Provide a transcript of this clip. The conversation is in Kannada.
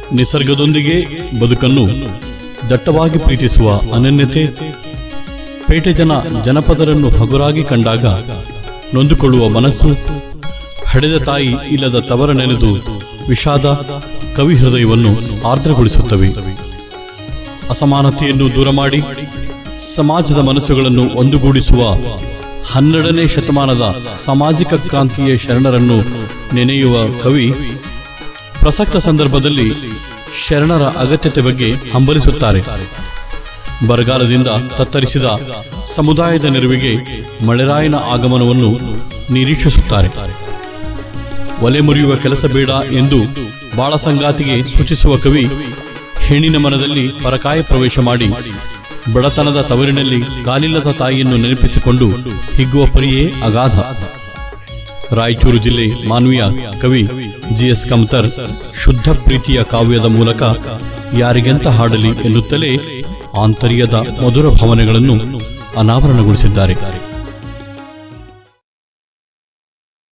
ನಿಸರ್ಗದೊಂದಿಗೆ ಬದುಕನ್ನು ದಟ್ಟವಾಗಿ ಪ್ರೀತಿಸುವ ಅನನ್ಯತೆ, ಪೇಟೆ ಜನಪದರನ್ನು ಹಗುರಾಗಿ ಕಂಡಾಗ ನೊಂದುಕೊಳ್ಳುವ ಮನಸ್ಸು, ಹಡೆದ ತಾಯಿ ಇಲ್ಲದ ತವರ ನೆನೆದು ವಿಷಾದ ಕವಿ ಹೃದಯವನ್ನು ಆರ್ದ್ರಗೊಳಿಸುತ್ತವೆ. ಅಸಮಾನತೆಯನ್ನು ದೂರ ಮಾಡಿ ಸಮಾಜದ ಮನಸ್ಸುಗಳನ್ನು ಒಂದುಗೂಡಿಸುವ 12ನೇ ಶತಮಾನದ ಸಾಮಾಜಿಕ ಕ್ರಾಂತಿಯ ಶರಣರನ್ನು ನೆನೆಯುವ ಕವಿ ಪ್ರಸಕ್ತ ಸಂದರ್ಭದಲ್ಲಿ ಶರಣರ ಅಗತ್ಯತೆ ಬಗ್ಗೆ ಹಂಬಲಿಸುತ್ತಾರೆ. ಬರಗಾಲದಿಂದ ತತ್ತರಿಸಿದ ಸಮುದಾಯದ ನೆರವಿಗೆ ಮಳೆರಾಯನ ಆಗಮನವನ್ನು ನಿರೀಕ್ಷಿಸುತ್ತಾರೆ. ಒಲೆ ಮುರಿಯುವ ಕೆಲಸ ಬೇಡ ಎಂದು ಬಾಳ ಸಂಗಾತಿಗೆ ಸೂಚಿಸುವ ಕವಿ ಹೆಣ್ಣಿನ ಮನದಲ್ಲಿ ಪರಕಾಯ ಪ್ರವೇಶ ಮಾಡಿ ಬಡತನದ ತವರಿನಲ್ಲಿ ಕಾಲಿಲ್ಲದ ತಾಯಿಯನ್ನು ನೆನಪಿಸಿಕೊಂಡು ಹಿಗ್ಗುವ ಪರಿಯೇ ಅಗಾಧ. ರಾಯಚೂರು ಜಿಲ್ಲೆ ಮಾನ್ವಿಯ ಕವಿ GS ಕಮ್ತರ್ ಶುದ್ಧ ಪ್ರೀತಿಯ ಕಾವ್ಯದ ಮೂಲಕ ಯಾರಿಗೆಂತ ಹಾಡಲಿ ಎನ್ನುತ್ತಲೇ ಆಂತರ್ಯದ ಮಧುರ ಭಾವನೆಗಳನ್ನು ಅನಾವರಣಗೊಳಿಸಿದ್ದಾರೆ.